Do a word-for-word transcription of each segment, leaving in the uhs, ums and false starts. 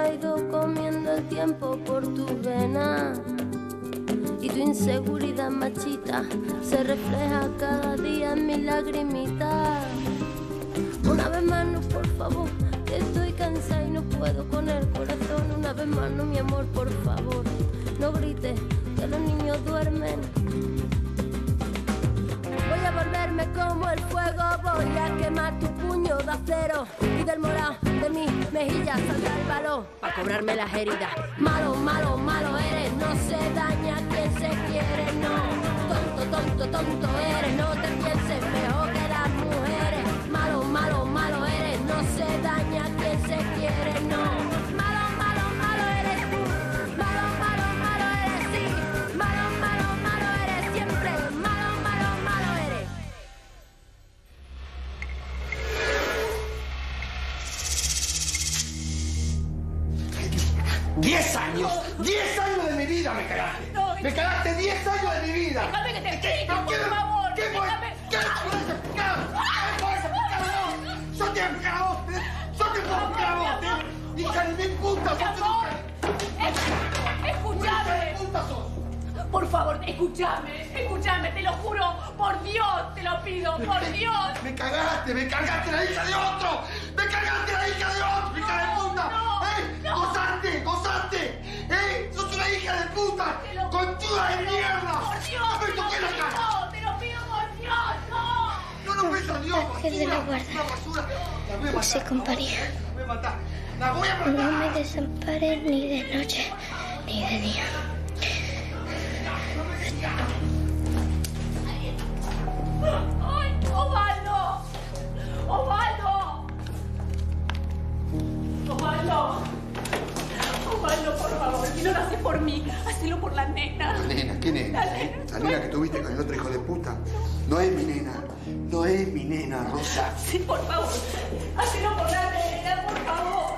ha ido comiendo el tiempo por tu vena. Y tu inseguridad machita se refleja cada día en mi lagrimita. Una vez más no, por favor, que estoy cansada y no puedo con el corazón. Una vez más no, mi amor, por favor, no grites, que los niños duermen. Voy a volverme como el fuego, voy a quemar tu puño de acero. Y del morado de mis mejillas saldrá el balón para cobrarme las heridas. Malo, malo, malo eres, no se daña quien se quiere, no. Tonto, tonto, tonto eres, no te pienses mejor que las mujeres. Malo, malo, malo eres, no se daña quien se quiere, no. Malo, malo, malo eres tú, malo, malo, malo eres sí. Malo, malo, malo eres siempre, malo, malo, malo eres. ¡Diez años! ¡Diez años de mi vida me cagaste! No, ¡Me cagaste diez años de mi vida! Déjame que te explique, por ¿Qué, favor. ¿Qué fue? Déjame. ¿Qué fue ese picado? ¿Qué fue ese picado? ¡Yo te he picado a vos! ¡Yo te he picado a vos! ¿eh? ¡Hija de mil putas! Mi amor, escúchame. Por favor, escúchame, escúchame, te lo juro, por Dios, te lo pido, por Dios. ¡Me cagaste! ¡Me cagaste la hija de otro! ¡Me cagaste la hija de otro, hija de puta! No, ¿Eh? no. ¡Gozaste! ¡Gozaste! ¿Eh? ¡Sos una hija de puta! Te lo- ¡Conchuda de mierda! Por Dios, ¡No me te lo toques la cara! pido, te lo pido por Dios, no. ¡No, no me salió! Ángel de la guarda. ¡Una basura! La voy a No sé, matar, compañía. La voy a matar. ¡La voy a matar! No me desampares ni de noche ni de día. ¡Ay, Osvaldo! ¡Osvaldo! ¡Osvaldo! Osvaldo, por favor, si no lo haces por mí, hacelo por la nena. La nena, ¿qué nena? La nena. La nena que tuviste con el otro hijo de puta. No es mi nena. No es mi nena, Rosa. Sí, por favor, hacelo por la nena, por favor.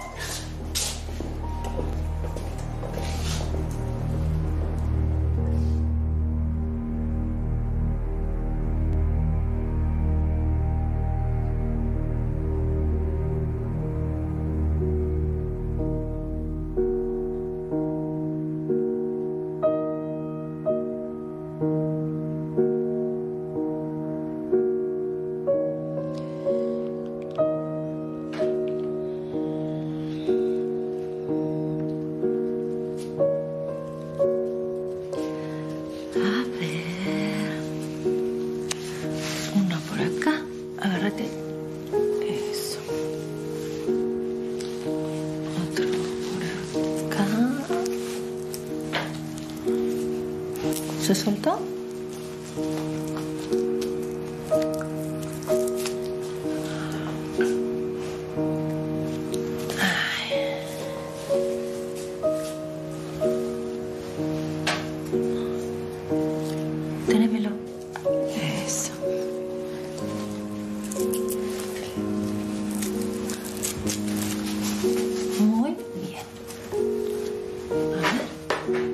A ver. Uno por acá. Agárrate. Eso. Otro por acá. ¿Se soltó? Ténemelo. Eso. Muy bien. A ver.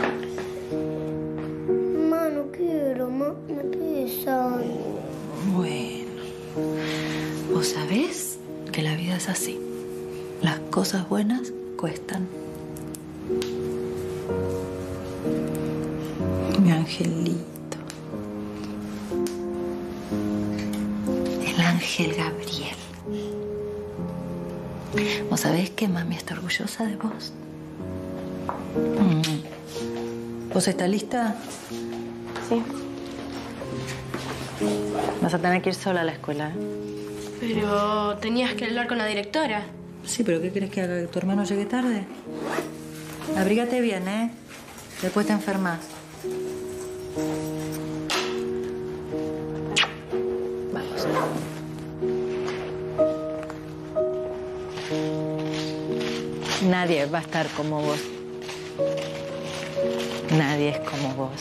Mamá, no quiero, ma, me pesa. Bueno. Vos sabés que la vida es así. Las cosas buenas cuestan. Mi angelito. El ángel Gabriel. ¿Vos sabés que mami está orgullosa de vos? Mm. ¿Vos estás lista? Sí. Vas a tener que ir sola a la escuela, ¿eh? Pero tenías que hablar con la directora. Sí, pero ¿qué querés que haga? ¿Que tu hermano llegue tarde? Abrígate bien, ¿eh? Después te enfermas. Vamos. Nadie va a estar como vos. Nadie es como vos.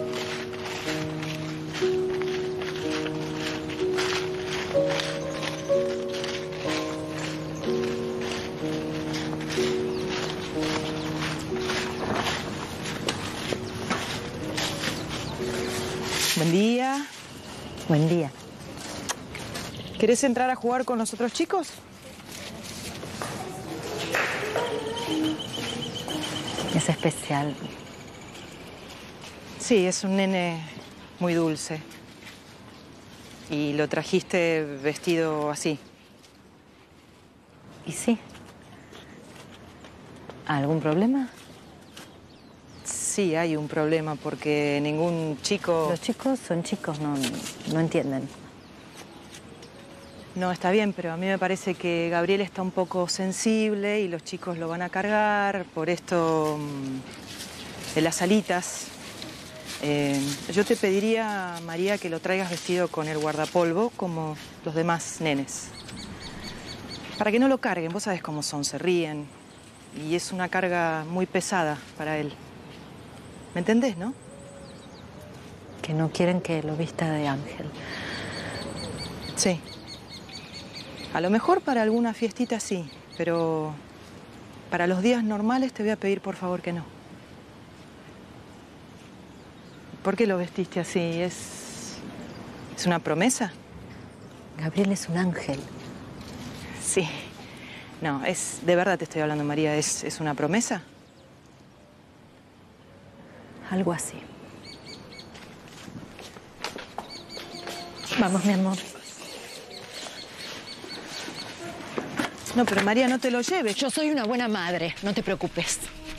Buen día. Buen día. ¿Querés entrar a jugar con los otros chicos? Es especial. Sí, es un nene muy dulce. Y lo trajiste vestido así. ¿Y sí? ¿Algún problema? Sí, hay un problema porque ningún chico... Los chicos son chicos, no, no entienden. No, está bien, pero a mí me parece que Gabriel está un poco sensible y los chicos lo van a cargar. Por esto, de las alitas. Eh, yo te pediría, María, que lo traigas vestido con el guardapolvo como los demás nenes. Para que no lo carguen, vos sabés cómo son, se ríen. Y es una carga muy pesada para él. ¿Me entendés, no? Que no quieren que lo vista de ángel. Sí. A lo mejor para alguna fiestita sí, pero para los días normales te voy a pedir por favor que no. ¿Por qué lo vestiste así? ¿Es, es una promesa? Gabriel es un ángel. Sí. No, es de verdad te estoy hablando, María. ¿Es, es una promesa? Algo así. Vamos, mi amor. No, pero María, no te lo lleves. Yo soy una buena madre, no te preocupes.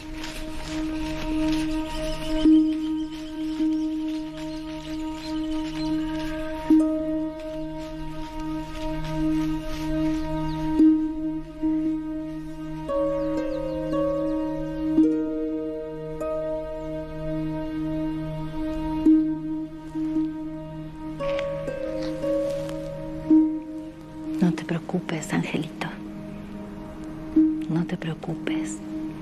No te preocupes, Angelito. No te preocupes.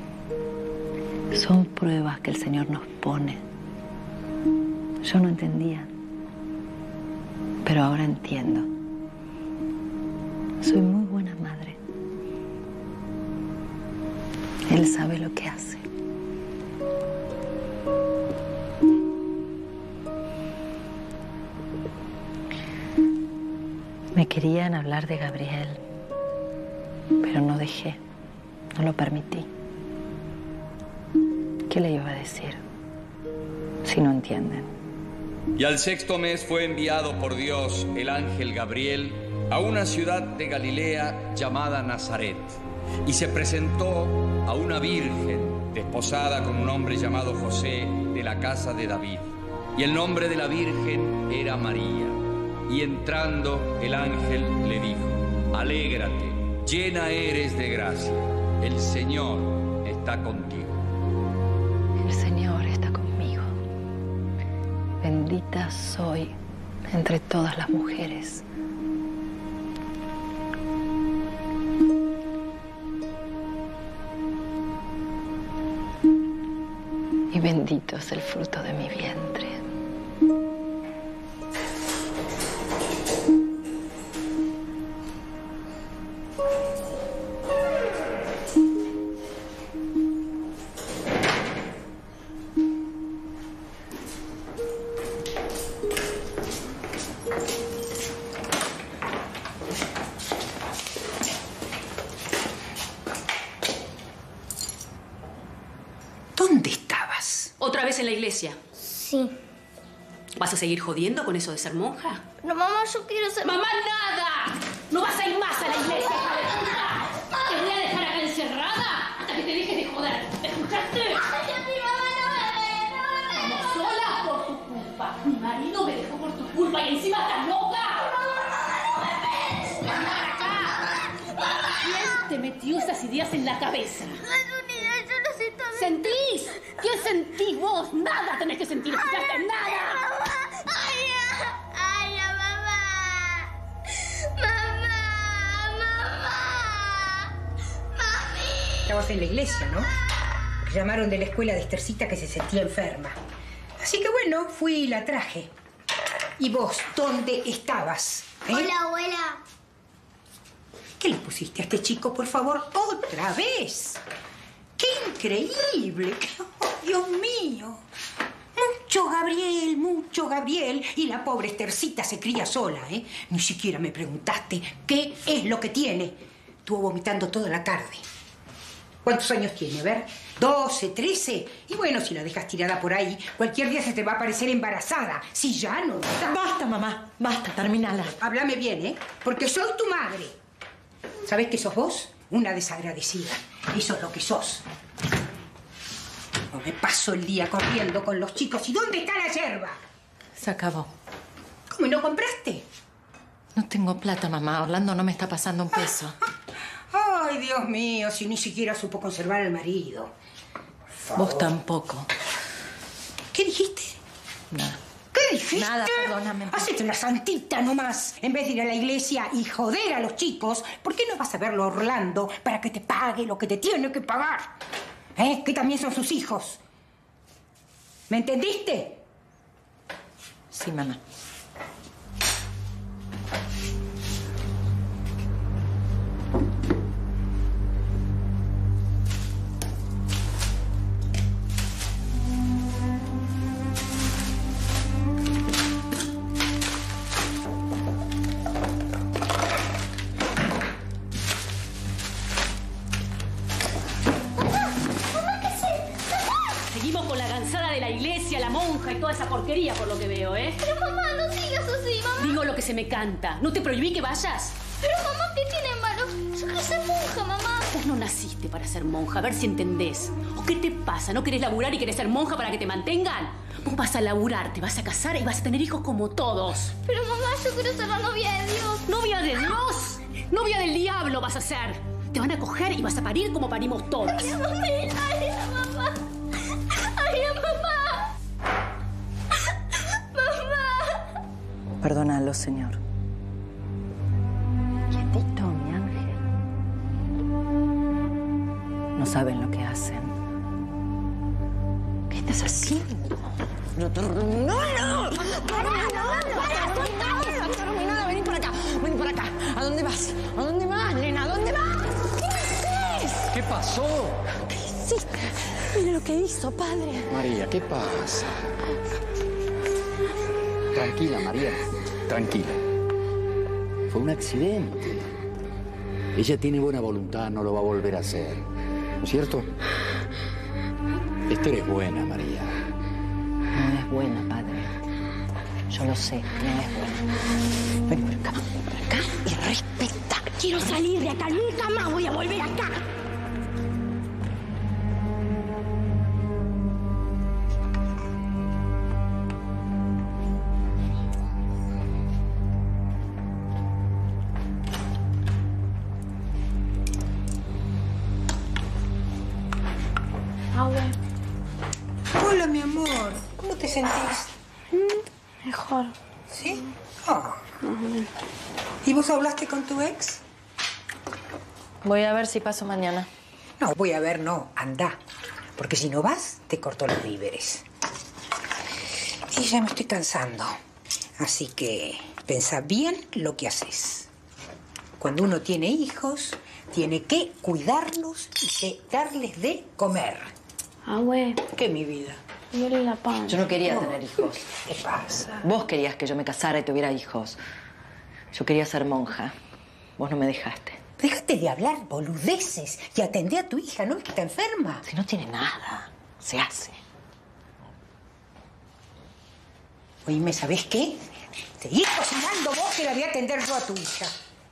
Son pruebas que el Señor nos pone. Yo no entendía, pero ahora entiendo. Soy muy buena madre. Él sabe lo que hace. Me querían hablar de Gabriel, pero no dejé, no lo permití. ¿Qué le iba a decir si no entienden? Y al sexto mes fue enviado por Dios el ángel Gabriel a una ciudad de Galilea llamada Nazaret, y se presentó a una virgen desposada con un hombre llamado José de la casa de David. Y el nombre de la virgen era María. Y entrando el ángel le dijo: alégrate, llena eres de gracia, el Señor está contigo. El Señor está conmigo. Bendita soy entre todas las mujeres. Y bendito es el fruto de mi vientre. ¿Dónde estabas? ¿Otra vez en la iglesia? Sí. ¿Vas a seguir jodiendo con eso de ser monja? No, mamá, yo quiero ser... ¡Mamá, nada! ¡No vas a ir más a la iglesia, hija de puta! ¡Te voy a dejar acá encerrada hasta que te dejes de joder! ¿Me escuchaste? Ay, mi mamá no me ve, no me ve. Estamos solas por tu culpa. Mi marido me dejó por tu culpa y encima estás loca. ¡Ven acá! ¿Quién te metió esas ideas en la cabeza? No es una idea, yo lo siento. ¿Sentís? ¿Qué sentís vos? Nada tenés que sentir, ¿escuchaste? Ay, ¡Nada! mamá. Ay, ay, mamá. Mamá, mamá. Mami. Estabas en la iglesia, ¿no? Porque llamaron de la escuela de Estercita que se sentía enferma. Así que bueno, fui y la traje. ¿Y vos, dónde estabas? ¿Eh? Hola, abuela. ¿Qué le pusiste a este chico, por favor? ¡Otra vez! ¡Qué increíble! ¡Oh, Dios mío! Mucho Gabriel, mucho Gabriel. Y la pobre Estercita se cría sola, ¿eh? Ni siquiera me preguntaste qué es lo que tiene. Estuvo vomitando toda la tarde. ¿Cuántos años tiene? A ver, doce, trece. Y bueno, si la dejas tirada por ahí, cualquier día se te va a aparecer embarazada. Si ya no está. Basta, mamá. Basta, terminala. Háblame bien, ¿eh? Porque soy tu madre. ¿Sabés qué sos vos? Una desagradecida. Eso es lo que sos. No me paso el día corriendo con los chicos. ¿Y dónde está la yerba? Se acabó. ¿Cómo, y no compraste? No tengo plata, mamá. Orlando no me está pasando un peso. Ay, Dios mío, si ni siquiera supo conservar al marido. Vos tampoco. ¿Qué dijiste? Nada. ¿Qué dijiste? Nada, perdóname. Hacete la santita nomás. En vez de ir a la iglesia y joder a los chicos, ¿por qué no vas a verlo a Orlando para que te pague lo que te tiene que pagar? ¿Eh? Que también son sus hijos. ¿Me entendiste? Sí, mamá. Seguimos con la gansada de la iglesia, la monja y toda esa porquería por lo que veo, ¿eh? Pero mamá, no sigas así, mamá. Digo lo que se me canta. ¿No te prohibí que vayas? Pero mamá, ¿qué tiene malo? Yo quiero ser monja, mamá. Vos no naciste para ser monja, a ver si entendés. ¿O qué te pasa? ¿No querés laburar y querés ser monja para que te mantengan? Vos vas a laburar, te vas a casar y vas a tener hijos como todos. Pero mamá, yo quiero ser la novia de Dios. ¿Novia de Dios? Novia del diablo vas a ser. Te van a coger y vas a parir como parimos todas. Ay, mamá. Ay, mamá. Ay, mamá. Mamá. Perdónalo, Señor. Quietito, mi ángel. No saben lo que hacen. ¿Qué estás haciendo? No, no, no. Terminada, vení para acá, vení para acá. ¿A dónde vas? ¿A dónde vas, nena? ¿A dónde vas? ¿Qué haces? ¿Qué pasó? ¿Qué hiciste? Mira lo que hizo, padre. María, ¿qué pasa? Tranquila, María. Tranquila. Fue un accidente. Ella tiene buena voluntad, no lo va a volver a hacer. ¿No es cierto? Esther es buena, María. No es buena, padre. Yo lo sé, no es buena. Ven por acá, ven por acá y respeta. Quiero salir de acá, nunca más voy a volver acá. Abuela. Hola, mi amor. ¿Cómo te sentís? Mejor. ¿Sí? Oh. ¿Y vos hablaste con tu ex? Voy a ver si paso mañana. No, voy a ver, no. Anda. Porque si no vas, te corto los víveres. Y ya me estoy cansando. Así que pensá bien lo que haces. Cuando uno tiene hijos, tiene que cuidarlos y que darles de comer. Abue. ¿Qué, mi vida? Me duele la panza. Yo no quería tener hijos. ¿Qué pasa? Vos querías que yo me casara y tuviera hijos. Yo quería ser monja. Vos no me dejaste. Déjate de hablar boludeces y atendé a tu hija, ¿no? Que está enferma. Si no tiene nada, se hace. Oíme, ¿sabés qué? Seguí cocinando vos que la voy a atender yo a tu hija.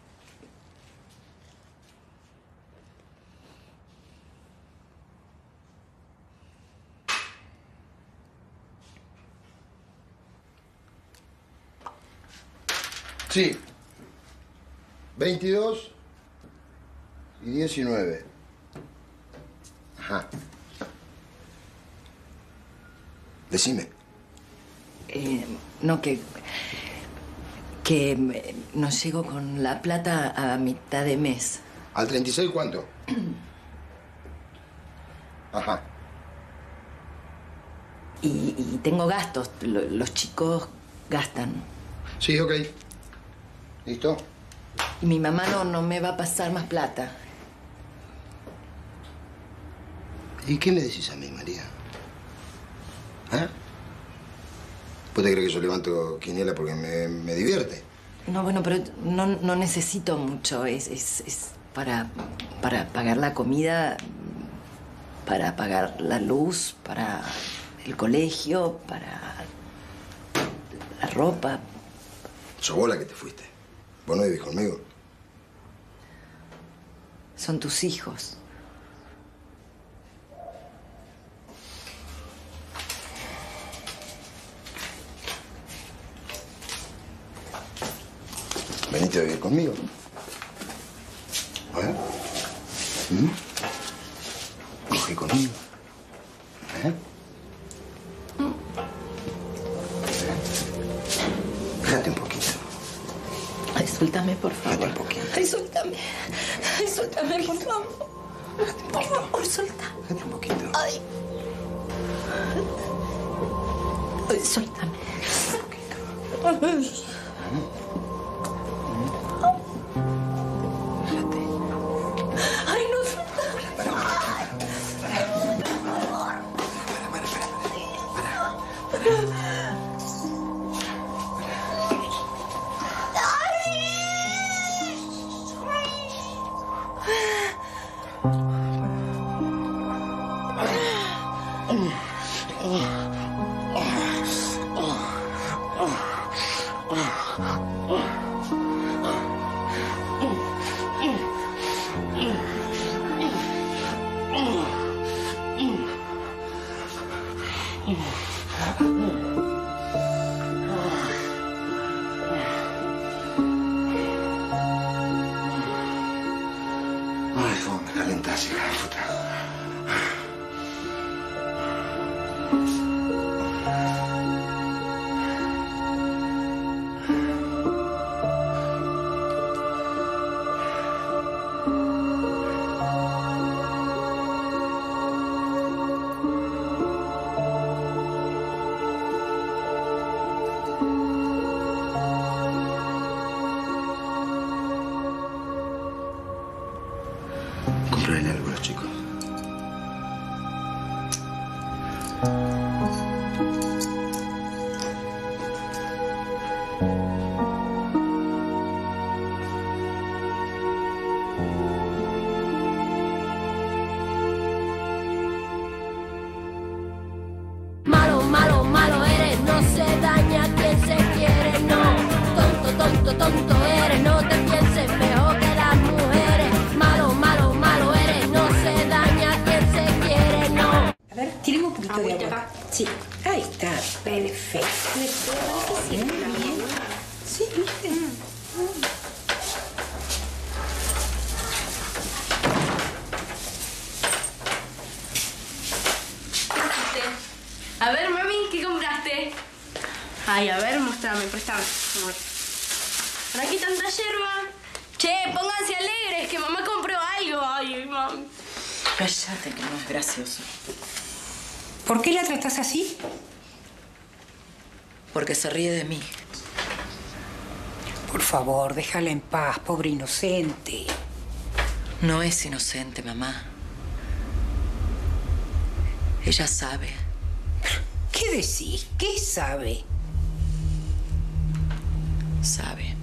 Sí. veintidós y diecinueve. Ajá. Decime. Eh, no, que... Que eh, no llego con la plata a mitad de mes. ¿Al treinta y seis cuánto? Ajá. Y, y tengo gastos. Lo- los chicos gastan. Sí, ok. ¿Listo? Y mi mamá no, no me va a pasar más plata. ¿Y qué me decís a mí, María? ¿Ah? ¿Vos te crees que yo levanto quiniela porque me, me divierte? No, bueno, pero no, no necesito mucho. Es, es, es para, para pagar la comida para pagar la luz, para el colegio, para la ropa. Sos vos la que te fuiste. Vos no vivís conmigo. Son tus hijos. Venite a vivir conmigo. ¿Eh? ¿Mm? Cogí conmigo. ¿Eh? Déjate un poquito. Ay, suéltame, por favor. Déjate un poquito. Ay, suéltame. Ay, suéltame, por favor. Por favor, suéltame. Déjate un poquito. Ay. Ay, suéltame. Un poquito. Ay, no, suéltame. Ay, cómo me calentás, hija de puta. Comprarle algo a los chicos. Malo, malo, malo eres, no se daña quien se quiere, no. Tonto, tonto, tonto eres, no te pienses mejor que las mujeres. Malo, malo, malo eres, no se daña quien se quiere, no. A ver, tiremos un poquito de agua. Sí, ahí está, perfecto. Sí, bien. Sí, bien. A ver, mami, ¿qué compraste? Ay, a ver, mostrame, préstame. ¿Para qué tanta yerba? Che, pónganse alegres, que mamá compró algo. Ay, mami. Cállate, que no es gracioso. ¿Por qué la tratás así? Porque se ríe de mí. Por favor, déjala en paz, pobre inocente. No es inocente, mamá. Ella sabe. ¿Qué decís? ¿Qué sabe? Sabe.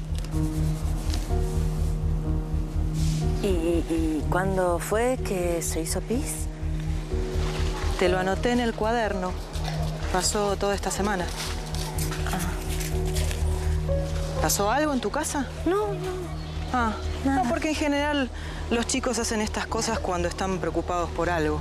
¿Y, y cuándo fue que se hizo pis? Te lo anoté en el cuaderno. Pasó toda esta semana. ¿Pasó algo en tu casa? No, no. Ah, Nada. no, porque en general los chicos hacen estas cosas cuando están preocupados por algo.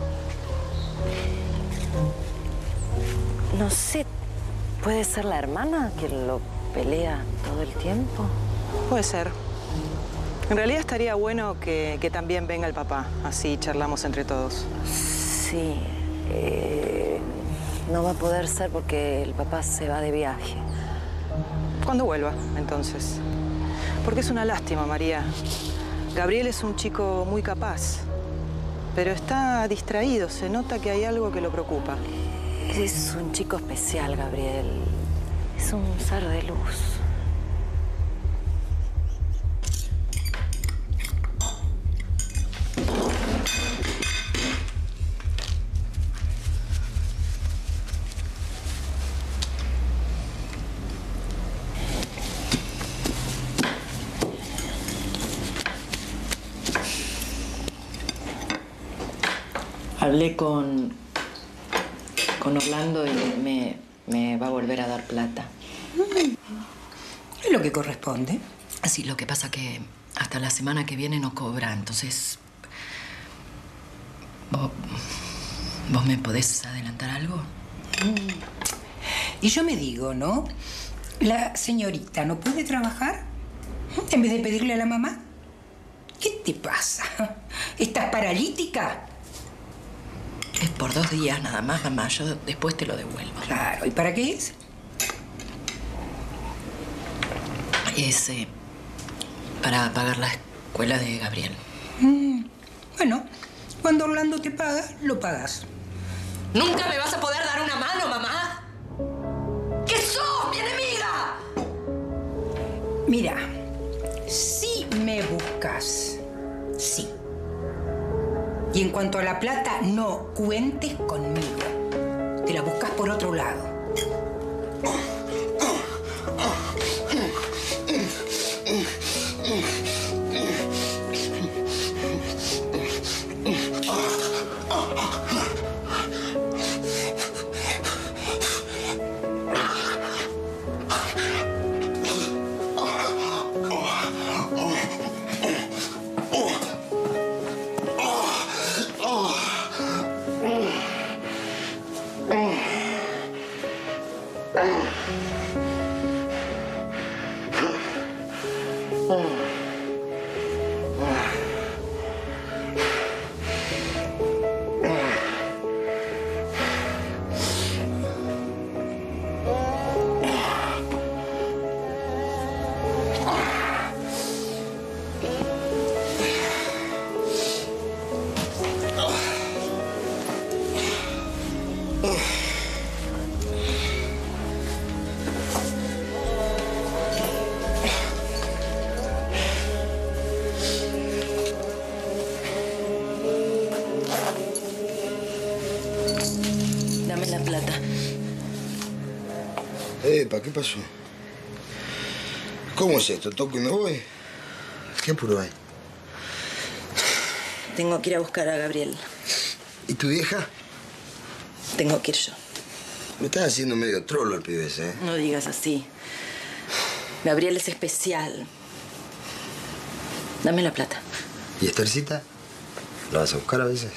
No sé, ¿puede ser la hermana que lo pelea todo el tiempo? Puede ser. En realidad estaría bueno que, que también venga el papá. Así charlamos entre todos. Sí. Eh, no va a poder ser porque el papá se va de viaje. Cuando vuelva, entonces. Porque es una lástima, María. Gabriel es un chico muy capaz. Pero está distraído. Se nota que hay algo que lo preocupa. Es un chico especial, Gabriel. Es un ser de luz. A Hablé con, con Orlando y me, me va a volver a dar plata. Es lo que corresponde. Sí, lo que pasa que hasta la semana que viene no cobra, entonces... ¿Vos, vos me podés adelantar algo? Y yo me digo, ¿no? ¿La señorita no puede trabajar? En vez de pedirle a la mamá. ¿Qué te pasa? ¿Estás paralítica? Es por dos días nada más, mamá. Yo después te lo devuelvo. Claro. ¿Y para qué es? Es eh, para pagar la escuela de Gabriel. Mm, bueno, cuando Orlando te paga, lo pagas. ¿Nunca me vas a poder dar una mano, mamá? ¿Qué sos, mi enemiga? Mira, si me buscas, sí. Y en cuanto a la plata, no cuentes conmigo. Te la buscas por otro lado. Dame la plata. Epa, ¿qué pasó? ¿Cómo es esto? ¿Toco y me voy? ¿Qué apuro hay? Tengo que ir a buscar a Gabriel. ¿Y tu vieja? Tengo que ir yo. Me estás haciendo medio trolo el pibe ese, ¿eh? No digas así. Gabriel es especial. Dame la plata. ¿Y Estercita? ¿La vas a buscar a veces?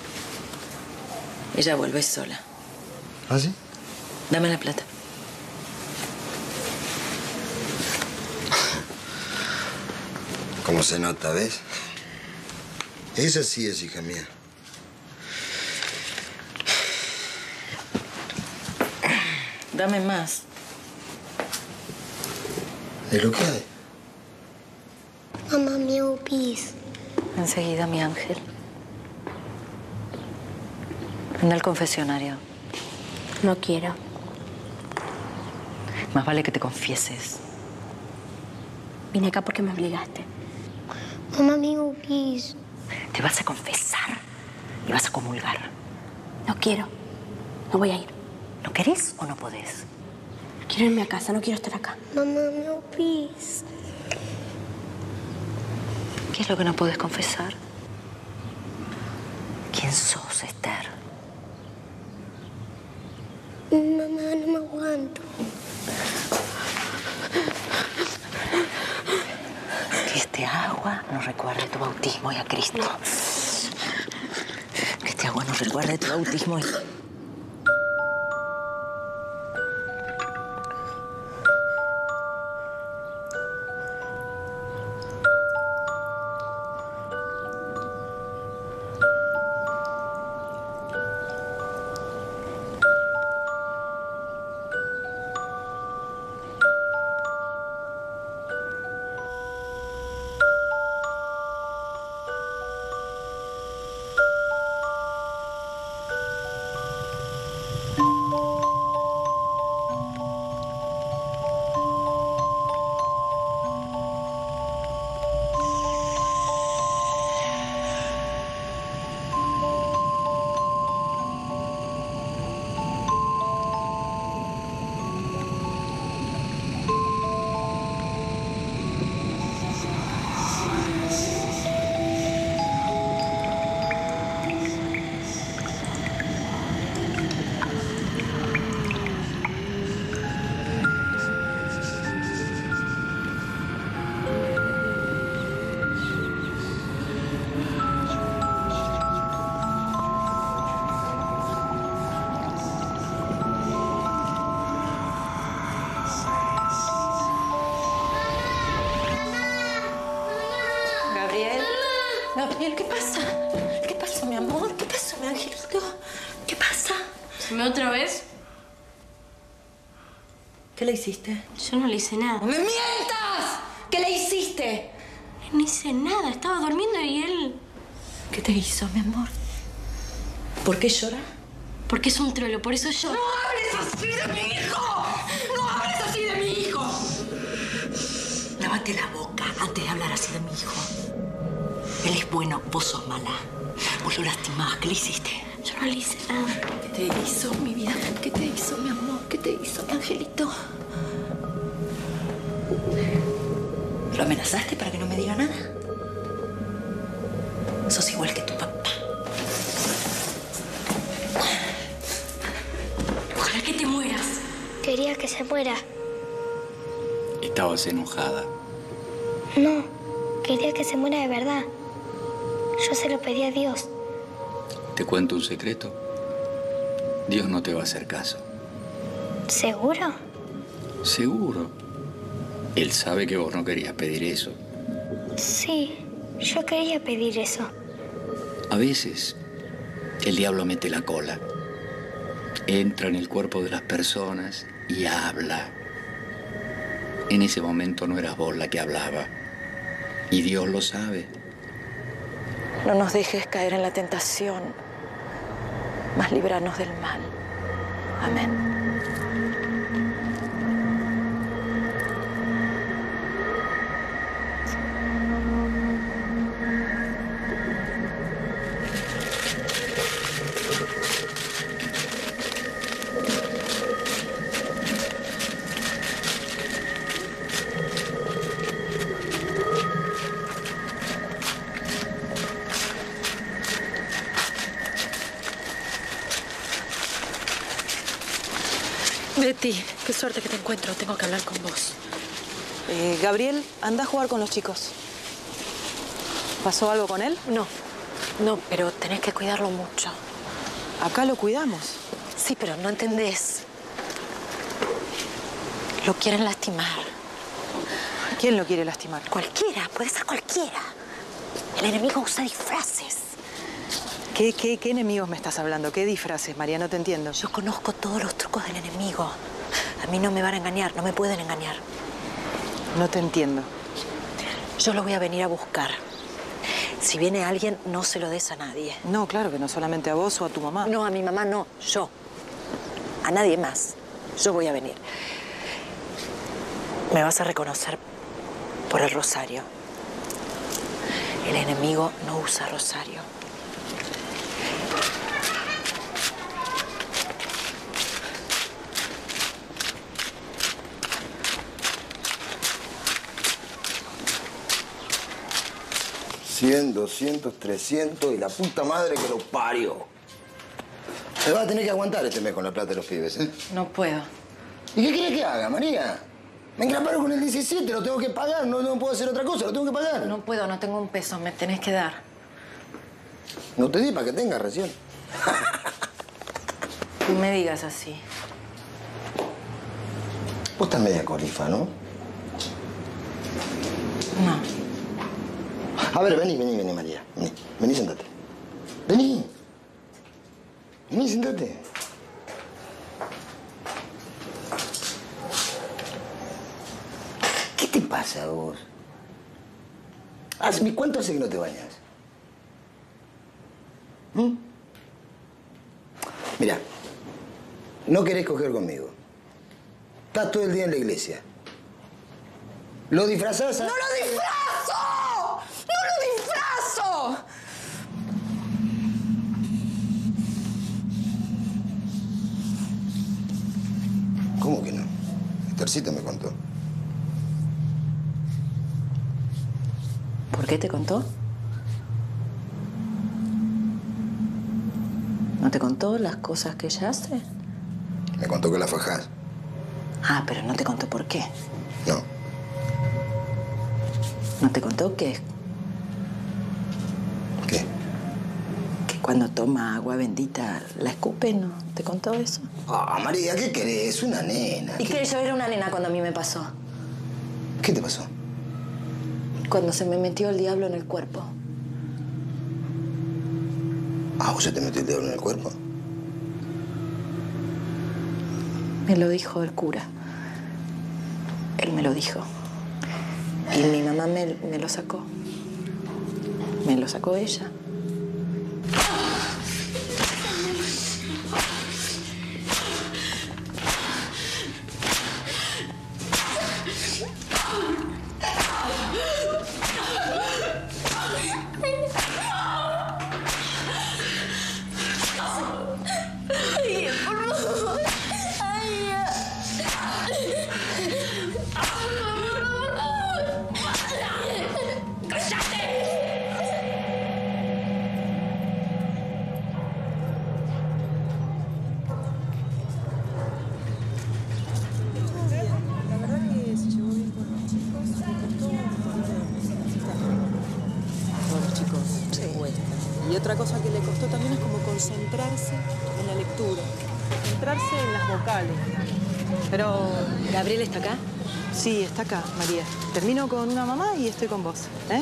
Ella vuelve sola. ¿Ah, sí? Dame la plata. ¿Cómo se nota, ves? Esa sí es hija mía. Dame más. Es lo que hay. Mamá, me opis. Enseguida, mi ángel. Anda al confesionario. No quiero. Más vale que te confieses. Vine acá porque me obligaste. Mamá, me opis. Te vas a confesar y vas a comulgar. No quiero. No voy a ir. ¿No querés o no podés? Quiero irme a casa, no quiero estar acá. Mamá, me opis. ¿Qué es lo que no podés confesar? ¿Quién sos, Esther? Mamá, no me aguanto. Que este agua nos recuerde tu bautismo y a Cristo. Que este agua nos recuerde tu bautismo y... Gabriel, ¿qué pasa? ¿Qué pasa, mi amor? ¿Qué pasa, mi angelito? ¿Qué pasa? ¿Me otra vez? ¿Qué le hiciste? Yo no le hice nada. ¡No me mientas! ¿Qué le hiciste? No hice nada, estaba durmiendo y él... ¿Qué te hizo, mi amor? ¿Por qué llora? Porque es un trolo, por eso yo... ¡No hables así de mi hijo! ¡No hables así de mi hijo! Lávate la boca antes de hablar así de mi hijo. Él es bueno, vos sos mala. Vos lo lastimás. ¿Qué le hiciste? Yo no le hice nada. ¿Qué te hizo, mi vida? ¿Qué te hizo, mi amor? ¿Qué te hizo, mi angelito? ¿Lo amenazaste para que no me diga nada? Sos igual que tu papá. Ojalá que te mueras. Quería que se muera. Estabas enojada. No, quería que se muera de verdad. Yo se lo pedí a Dios. ¿Te cuento un secreto? Dios no te va a hacer caso. ¿Seguro? Seguro. Él sabe que vos no querías pedir eso. Sí, yo quería pedir eso. A veces, el diablo mete la cola. Entra en el cuerpo de las personas y habla. En ese momento no eras vos la que hablaba. Y Dios lo sabe. No nos dejes caer en la tentación, mas líbranos del mal. Amén. Betty, qué suerte que te encuentro. Tengo que hablar con vos. Eh, Gabriel, anda a jugar con los chicos. ¿Pasó algo con él? No, no, pero tenés que cuidarlo mucho. Acá lo cuidamos. Sí, pero no entendés. Lo quieren lastimar. ¿Quién lo quiere lastimar? Cualquiera, puede ser cualquiera. El enemigo usa disfraces. ¿Qué, qué, qué enemigos me estás hablando? ¿Qué disfraces, María? No te entiendo. Yo conozco todos los trucos del enemigo. A mí no me van a engañar, no me pueden engañar. No te entiendo. Yo lo voy a venir a buscar. Si viene alguien, no se lo des a nadie. No, claro que no, solamente a vos o a tu mamá. No, a mi mamá no, yo. A nadie más. Yo voy a venir. Me vas a reconocer por el rosario. El enemigo no usa rosario. cien, doscientos, trescientos y la puta madre que lo parió. Se va a tener que aguantar este mes con la plata de los pibes, ¿eh? No puedo. ¿Y qué querés que haga, María? Me engraparon con el diecisiete, lo tengo que pagar, no, no puedo hacer otra cosa, lo tengo que pagar. No puedo, no tengo un peso, me tenés que dar. No te di para que tengas recién. No me digas así. Vos estás media colifa, ¿no? No. A ver, vení, vení, vení, María. Vení, vení, sentate. Vení. Vení, sentate. ¿Qué te pasa a vos? Hazme, ¿cuánto hace que no te bañas? ¿Mm? Mira, no querés coger conmigo. Estás todo el día en la iglesia. ¿Lo disfrazás? ¡No lo disfrazo! ¡No lo disfrazo! ¿Cómo que no? Esthercita me contó. ¿Por qué te contó? ¿No te contó las cosas que ella hace? Me contó que la fajás. Ah, pero no te contó por qué. No. ¿No te contó qué? ¿Qué? Que cuando toma agua bendita la escupe, ¿no? ¿Te contó eso? Ah, María, ¿qué querés? Una nena. ¿Y qué? Yo era una nena cuando a mí me pasó. ¿Qué te pasó? Cuando se me metió el diablo en el cuerpo. Ah, ¿vos se te metió el dedo en el cuerpo? Me lo dijo el cura. Él me lo dijo. Y mi mamá me, me lo sacó. Me lo sacó ella. Y otra cosa que le costó también es como concentrarse en la lectura, concentrarse en las vocales. Pero... ¿Gabriel está acá? Sí, está acá, María. Termino con una mamá y estoy con vos, ¿eh?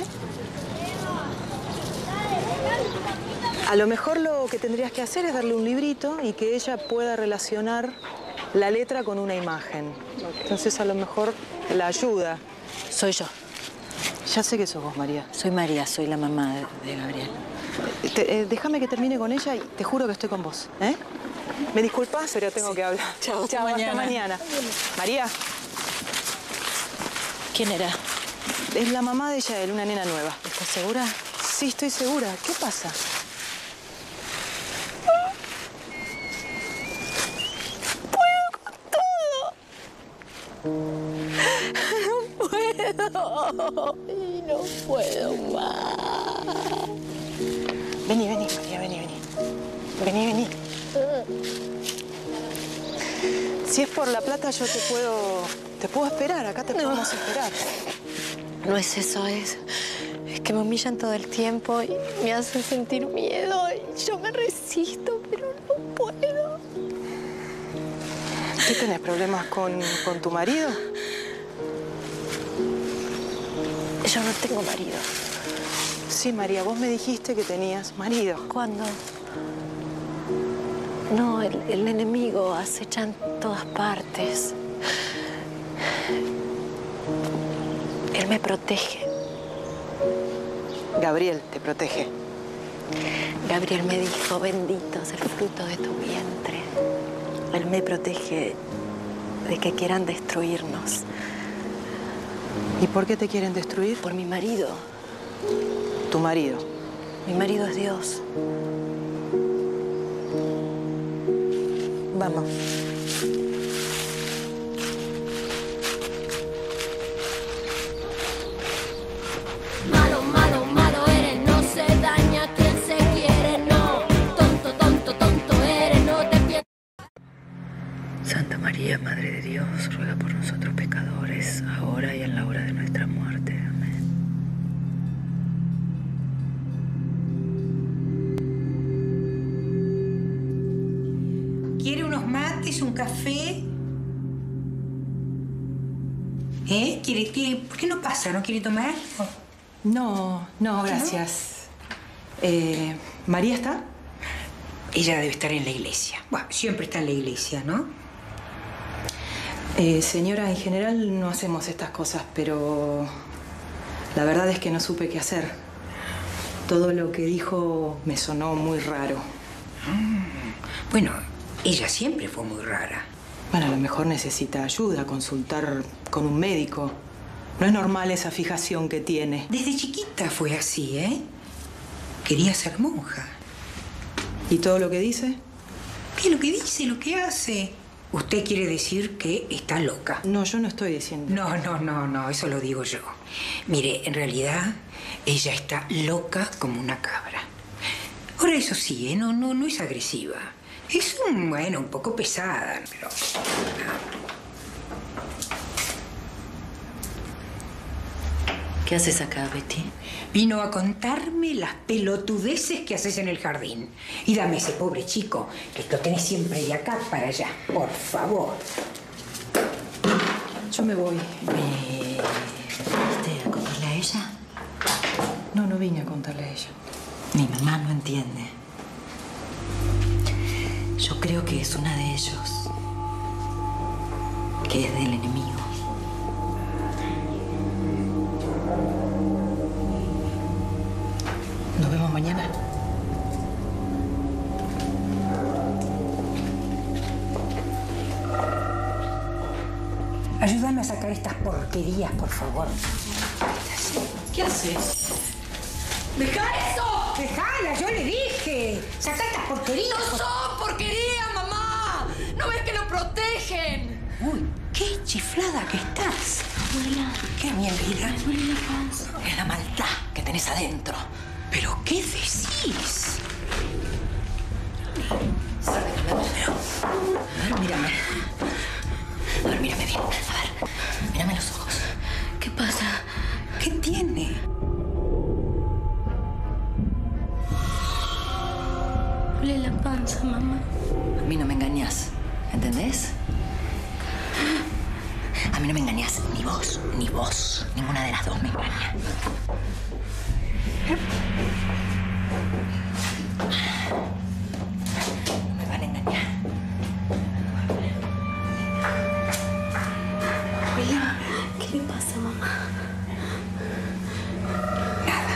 A lo mejor lo que tendrías que hacer es darle un librito y que ella pueda relacionar la letra con una imagen. Entonces, a lo mejor la ayuda. Soy yo. Ya sé que sos vos, María. Soy María, soy la mamá de, de Gabriel. Te, eh, déjame que termine con ella y te juro que estoy con vos, ¿eh? Me disculpas, pero tengo sí. que hablar. Chao, Chao, hasta mañana. mañana. María. ¿Quién era? Es la mamá de Yael, una nena nueva. ¿Estás segura? Sí, estoy segura. ¿Qué pasa? No puedo. No puedo más. Vení, vení, María, vení, vení. Vení, vení. Si es por la plata, yo te puedo... Te puedo esperar. Acá te no. podemos esperar. No es eso, es... Es que me humillan todo el tiempo y me hacen sentir miedo. Y yo me resisto, pero no puedo. ¿Tú tenés problemas con, con tu marido? Yo no tengo marido. Sí, María, vos me dijiste que tenías marido. ¿Cuándo? No, el, el enemigo acecha en todas partes. Él me protege. Gabriel te protege. Gabriel me dijo, bendito es el fruto de tu vientre. Él me protege de que quieran destruirnos. ¿Y por qué te quieren destruir? Por mi marido. ¿Tu marido? Mi marido es Dios. Vamos. Malo, malo, malo eres, no se daña quien se quiere, no. Tonto, tonto, tonto eres, no te pienses. Santa María, Madre de Dios, ruega por nosotros pecadores, ahora y en la hora de nuestra muerte. Amén. ¿Quiere unos mates, un café? ¿Eh? ¿Quiere, quiere, ¿Por qué no pasa? ¿No quiere tomar? No, no, gracias. ¿No? Eh, ¿María está? Ella debe estar en la iglesia. Bueno, siempre está en la iglesia, ¿no? Eh, señora, en general no hacemos estas cosas, pero la verdad es que no supe qué hacer. Todo lo que dijo me sonó muy raro. Mm, bueno, ella siempre fue muy rara. Bueno, a lo mejor necesita ayuda, consultar con un médico. No es normal esa fijación que tiene. Desde chiquita fue así, ¿eh? Quería ser monja. ¿Y todo lo que dice? ¿Qué es lo que dice, lo que hace? Usted quiere decir que está loca. No, yo no estoy diciendo. No, no, no, no, eso lo digo yo. Mire, en realidad, ella está loca como una cabra. Ahora, eso sí, ¿eh? no, no, no es agresiva. Es, un, bueno, un poco pesada, pero... ¿Qué haces acá, Betty? Vino a contarme las pelotudeces que haces en el jardín. Y dame ese pobre chico, que lo tenés siempre de acá para allá. Por favor. Yo me voy. ¿Me... ¿Viniste a contarle a ella? No, no vine a contarle a ella. Mi mamá no entiende. Yo creo que es una de ellos. Que es del enemigo. Nos vemos mañana. Ayúdame a sacar estas porquerías, por favor. ¿Qué haces? ¡Deja eso! ¡Dejala! ¡Yo le dije! ¡Saca estas porquerías! ¡No son porquería, mamá! ¿No ves que lo protegen? Uy, qué chiflada que estás. Abuela. ¿Qué, mi vida? Me duele la panza. Es la maldad que tenés adentro. ¿Pero qué decís? A ver, mírame. A ver, mírame bien. A ver, mírame los ojos. ¿Qué pasa? ¿Qué tiene? Duele la panza, mamá. A mí no me engañás, ¿entendés? A mí no me engañás ni vos, ni vos. Ninguna de las dos me engaña. No me van a engañar. Abuela, ¿qué le pasa, mamá? Nada.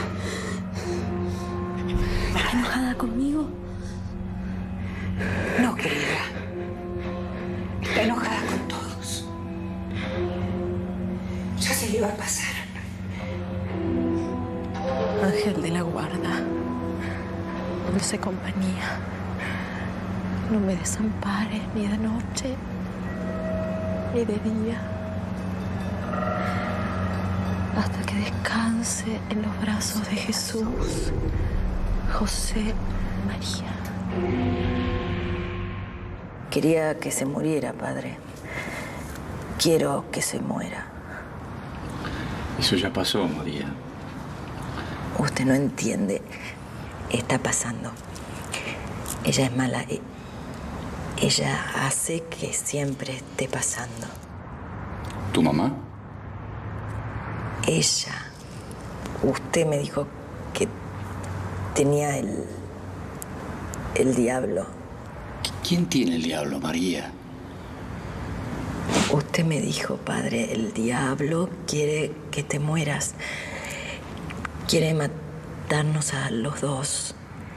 ¿Está enojada conmigo? No, querida. Está enojada con todos. Ya se le va a pasar. Ángel de la guarda, dulce compañía, no me desampares ni de noche ni de día, hasta que descanse en los brazos de Jesús, José, María. Quería que se muriera, padre. Quiero que se muera. Eso ya pasó, María. Usted no entiende. Está pasando. Ella es mala. Ella hace que siempre esté pasando. ¿Tu mamá? Ella. Usted me dijo que tenía el... el diablo. ¿Quién tiene el diablo, María? Usted me dijo, padre, el diablo quiere que te mueras. Quiere matarnos a los dos.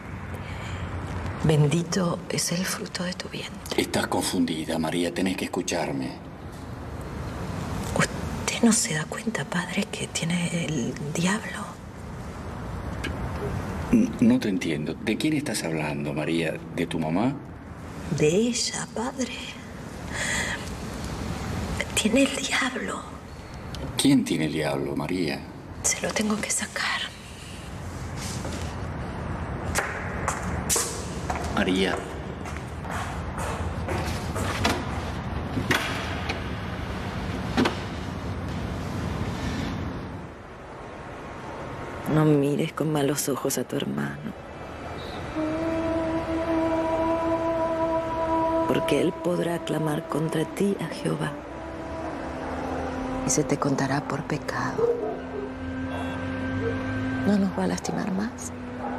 Bendito es el fruto de tu vientre. Estás confundida, María. Tenés que escucharme. ¿Usted no se da cuenta, padre, que tiene el diablo? No te entiendo. ¿De quién estás hablando, María? ¿De tu mamá? De ella, padre. Tiene el diablo. ¿Quién tiene el diablo, María? Se lo tengo que sacar. María. No mires con malos ojos a tu hermano. Porque él podrá clamar contra ti a Jehová. Y se te contará por pecado. No nos va a lastimar más.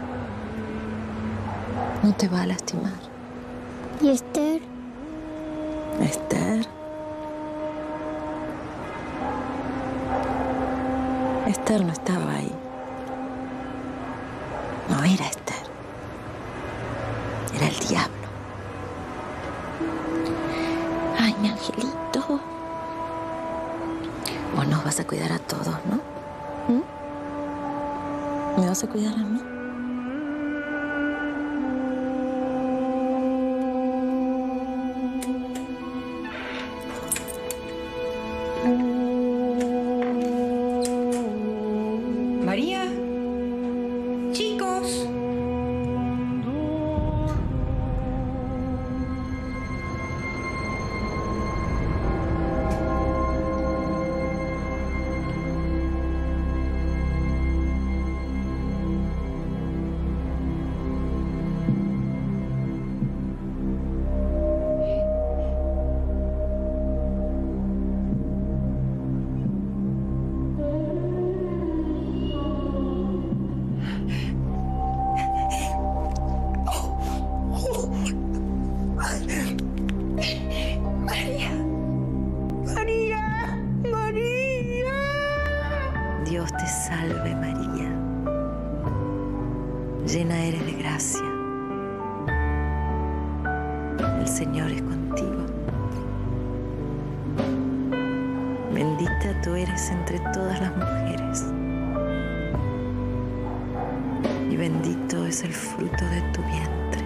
No te va a lastimar. ¿Y Esther? Esther. Esther no estaba ahí. No era Esther. Era el diablo. Ay, mi angelito. Vos nos vas a cuidar a todos, ¿no? ¿Mm? ¿Me vas a cuidar a mí? María. Chicos. Bendita tú eres entre todas las mujeres. Y bendito es el fruto de tu vientre.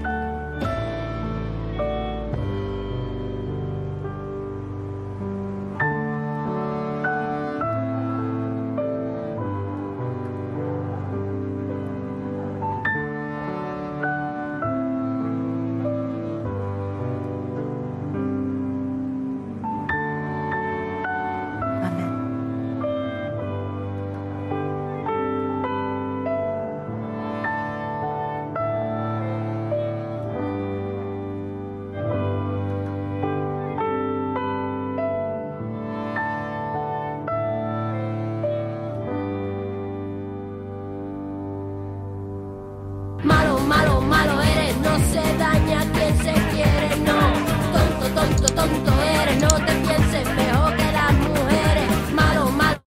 Malo, malo, malo eres, no se da